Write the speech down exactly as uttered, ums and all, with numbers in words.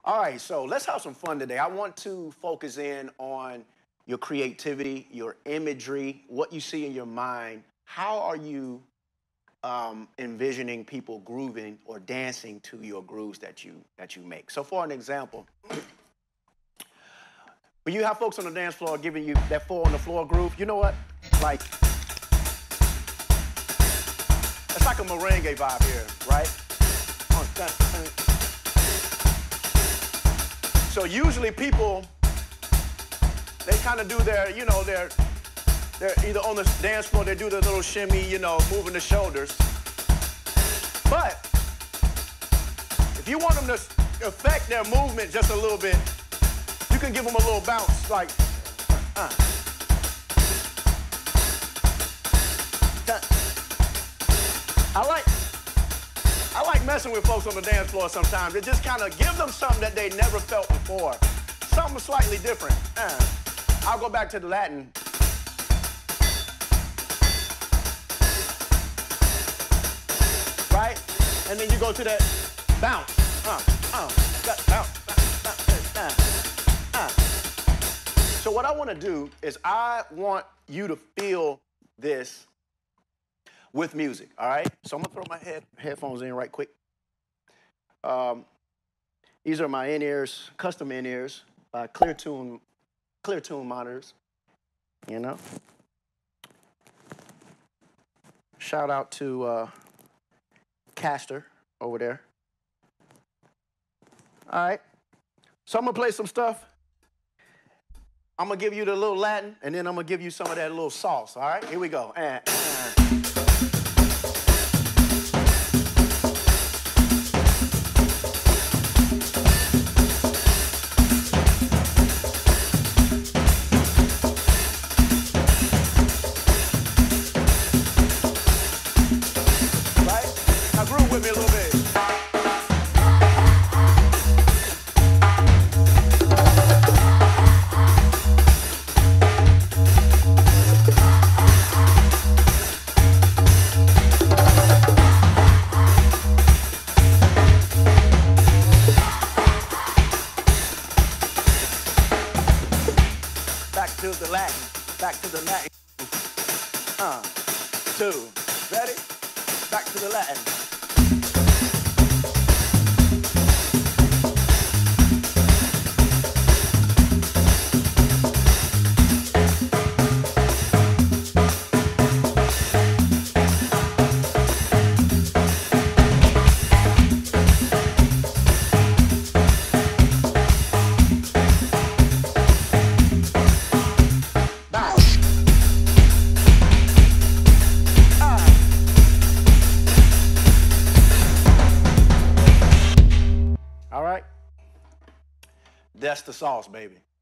All right, so let's have some fun today. I want to focus in on your creativity, your imagery, what you see in your mind. How are you um, envisioning people grooving or dancing to your grooves that you that you make? So, for an example, when you have folks on the dance floor giving you that four on the floor groove, you know what? Like, it's like a merengue vibe here, right? So usually people, they kind of do their, you know, they're, they're either on the dance floor, they do their little shimmy, you know, moving the shoulders. But if you want them to affect their movement just a little bit, you can give them a little bounce, like, uh, uh. I like, I like messing with folks on the dance floor sometimes. It just kind of give them something that they never felt before. Something slightly different. Uh, I'll go back to the Latin. Right? And then you go to that bounce. Uh, uh, that bounce. Uh, uh, uh. So what I want to do is I want you to feel this with music, all right? So I'm gonna throw my head, headphones in right quick. Um, these are my in-ears, custom in-ears by Clear Tune, Clear Tune monitors, you know? Shout out to uh, Caster over there. All right, so I'm gonna play some stuff. I'm gonna give you the little Latin, and then I'm gonna give you some of that little sauce, all right? Here we go. And, and. Groove with me a little bit. Back to the Latin. Back to the Latin. Uh, two. Ready? Back to the Latin. All right? That's the sauce, baby.